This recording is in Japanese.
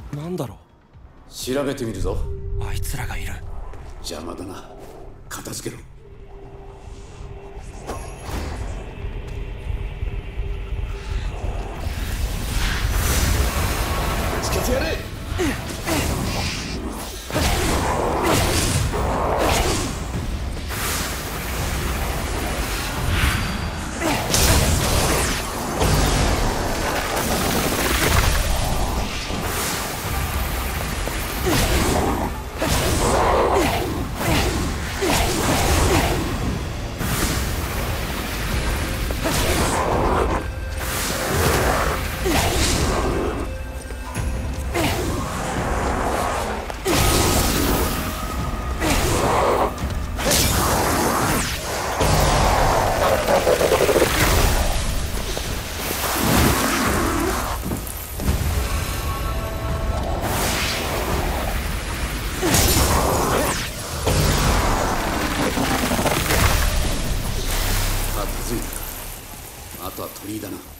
なんだろう。 調べてみるぞ。 あいつらがいる。 邪魔だな。片付けろ。つけてやれ。あとは鳥居だな。